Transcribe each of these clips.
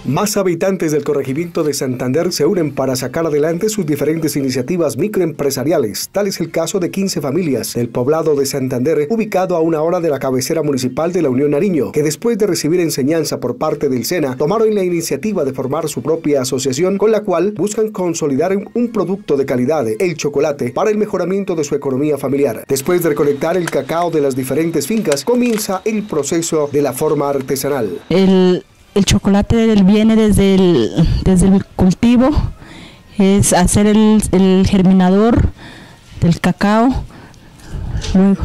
Más habitantes del corregimiento de Santander se unen para sacar adelante sus diferentes iniciativas microempresariales. Tal es el caso de 15 familias del poblado de Santander, ubicado a una hora de la cabecera municipal de la Unión Nariño, que después de recibir enseñanza por parte del SENA, tomaron la iniciativa de formar su propia asociación, con la cual buscan consolidar un producto de calidad, el chocolate, para el mejoramiento de su economía familiar. Después de recolectar el cacao de las diferentes fincas, comienza el proceso de la forma artesanal. El chocolate viene desde el cultivo, es hacer el germinador del cacao, luego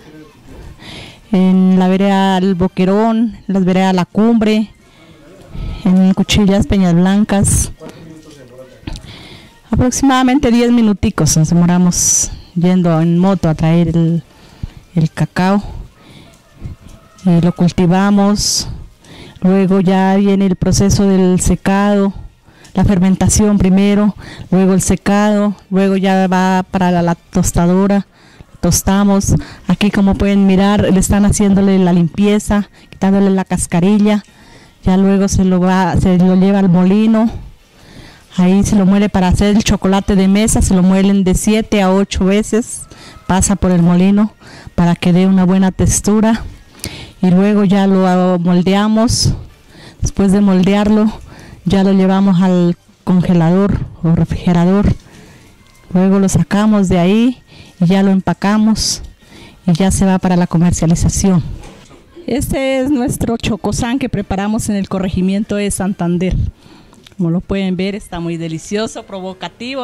en la vereda El Boquerón, en las veredas La Cumbre, en Cuchillas, Peñas Blancas. Aproximadamente 10 minuticos nos demoramos yendo en moto a traer el cacao y lo cultivamos. Luego ya viene el proceso del secado, la fermentación primero, luego el secado, luego ya va para la tostadora, tostamos. Aquí, como pueden mirar, le están haciéndole la limpieza, quitándole la cascarilla, ya luego se lo lleva al molino, ahí se lo muele para hacer el chocolate de mesa, se lo muelen de 7 a 8 veces, pasa por el molino para que dé una buena textura. Y luego ya lo moldeamos. Después de moldearlo ya lo llevamos al congelador o refrigerador, luego lo sacamos de ahí y ya lo empacamos y ya se va para la comercialización. Este es nuestro chocosán que preparamos en el corregimiento de Santander. Como lo pueden ver, está muy delicioso, provocativo.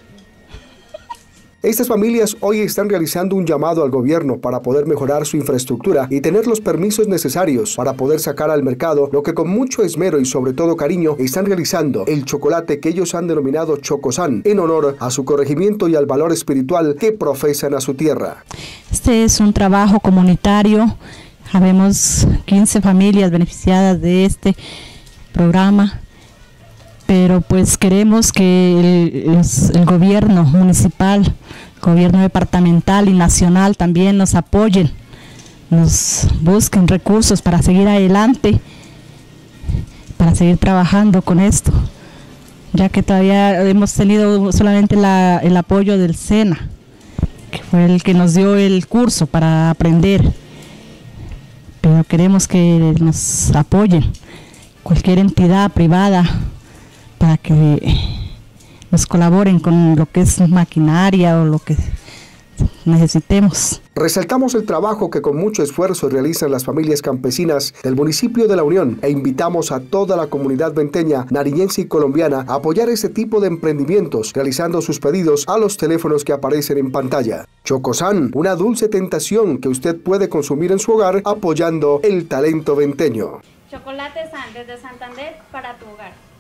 Estas familias hoy están realizando un llamado al gobierno para poder mejorar su infraestructura y tener los permisos necesarios para poder sacar al mercado lo que con mucho esmero y sobre todo cariño están realizando, el chocolate que ellos han denominado Chocosán, en honor a su corregimiento y al valor espiritual que profesan a su tierra. Este es un trabajo comunitario, habemos 15 familias beneficiadas de este programa, pero pues queremos que el gobierno municipal, el gobierno departamental y nacional también nos apoyen, nos busquen recursos para seguir adelante, para seguir trabajando con esto, ya que todavía hemos tenido solamente el apoyo del SENA, que fue el que nos dio el curso para aprender, pero queremos que nos apoyen cualquier entidad privada, para que nos colaboren con lo que es maquinaria o lo que necesitemos. Resaltamos el trabajo que con mucho esfuerzo realizan las familias campesinas del municipio de La Unión e invitamos a toda la comunidad venteña, nariñense y colombiana a apoyar este tipo de emprendimientos, realizando sus pedidos a los teléfonos que aparecen en pantalla. Chocosán, una dulce tentación que usted puede consumir en su hogar apoyando el talento venteño. Chocolate San, desde Santander para tu hogar.